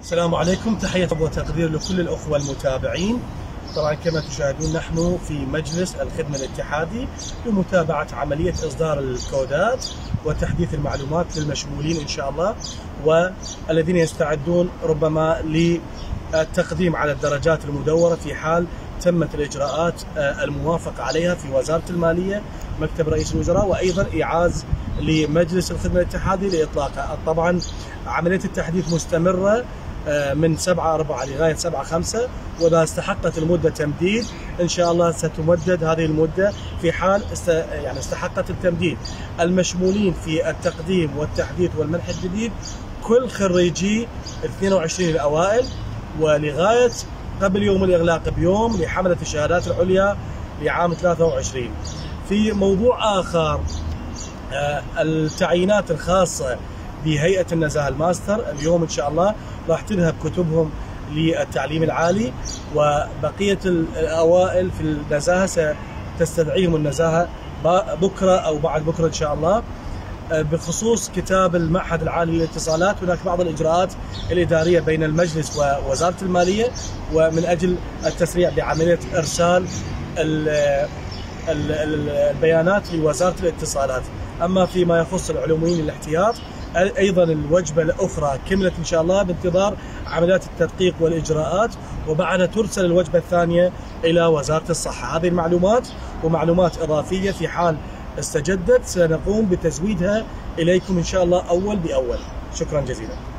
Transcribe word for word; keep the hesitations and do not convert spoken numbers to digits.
السلام عليكم، تحية وتقدير لكل الأخوة المتابعين. طبعا كما تشاهدون نحن في مجلس الخدمة الاتحادي لمتابعة عملية إصدار الكودات وتحديث المعلومات للمشمولين إن شاء الله، والذين يستعدون ربما للتقديم على الدرجات المدورة في حال تمت الإجراءات الموافقة عليها في وزارة المالية مكتب رئيس الوزراء، وأيضا إيعاز لمجلس الخدمة الاتحادي لإطلاقها. طبعا عملية التحديث مستمرة من سبعة أربعة لغاية سبعة خمسة، وإذا استحقت المدة تمديد إن شاء الله ستمدد هذه المدة في حال است... يعني استحقت التمديد. المشمولين في التقديم والتحديث والمنح الجديد كل خريجي اثنين وعشرين الأوائل، ولغاية قبل يوم الإغلاق بيوم لحملة الشهادات العليا لعام ثلاثة وعشرين. في موضوع آخر، التعيينات الخاصة بهيئة النزاهة الماستر اليوم إن شاء الله راح تذهب كتبهم للتعليم العالي، وبقية الأوائل في النزاهة ستستدعيهم النزاهة بكرة أو بعد بكرة إن شاء الله. بخصوص كتاب المعهد العالي للاتصالات، هناك بعض الإجراءات الإدارية بين المجلس ووزارة المالية ومن أجل التسريع بعملية إرسال البيانات لوزارة الاتصالات. أما فيما يخص العلوميين الاحتياط أيضا الوجبة الأخرى كملت إن شاء الله بانتظار عمليات التدقيق والإجراءات، وبعدها ترسل الوجبة الثانية إلى وزارة الصحة. هذه المعلومات ومعلومات إضافية في حال استجدت سنقوم بتزويدها إليكم إن شاء الله أول بأول. شكرا جزيلا.